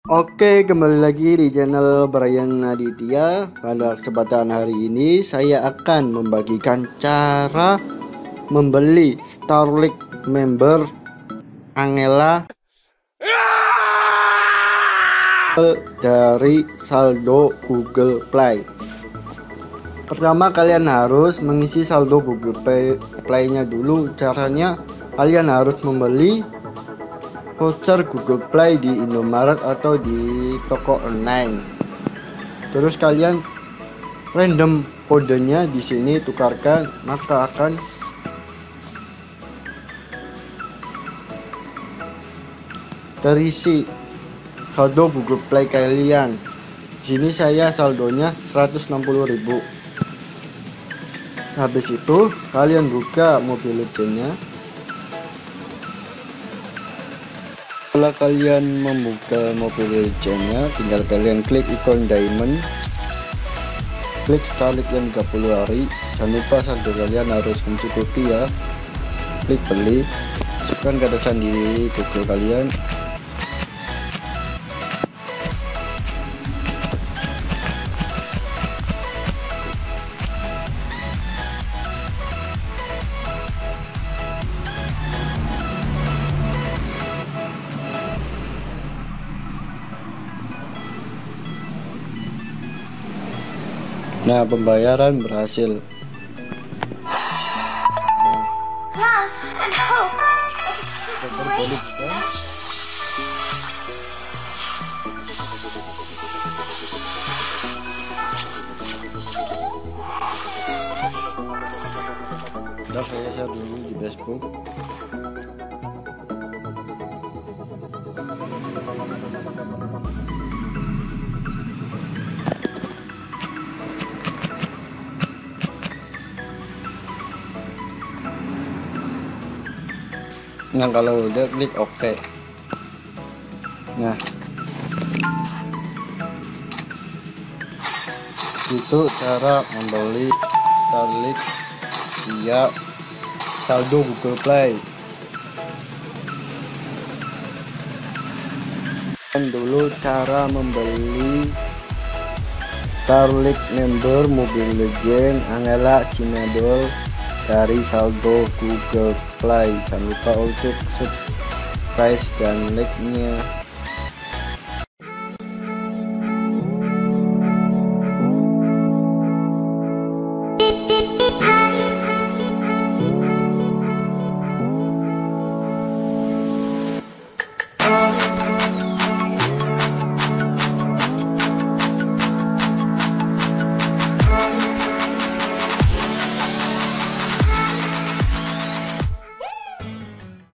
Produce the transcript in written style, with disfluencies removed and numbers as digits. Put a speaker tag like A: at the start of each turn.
A: Oke, kembali lagi di channel Brian Aditya. Pada kesempatan hari ini saya akan membagikan cara membeli Starlink member Angela dari saldo Google Play. Pertama, kalian harus mengisi saldo Google Play-nya dulu. Caranya, kalian harus membeli voucher Google Play di Indomaret atau di toko online. Terus kalian random kodenya di sini tukarkan, maka akan terisi saldo Google Play kalian. Di sini saya saldonya 160.000. Habis itu kalian buka Mobile Legends-nya. Setelah kalian membuka Mobile Legends-nya, tinggal kalian klik ikon diamond, klik Starlink yang 30 hari. Jangan lupa saldo kalian harus mencukupi ya. Klik beli, masukkan kata sandi Google kalian. Nah, pembayaran berhasil. Udah, saya share dulu di Facebook. Nah, kalau udah klik OK. Nah, itu cara membeli Starlink via saldo Google Play. Dan dulu cara membeli Starlink member Mobile Legends Angela Cinadol dari saldo Google Play. Jangan lupa untuk subscribe dan like-nya.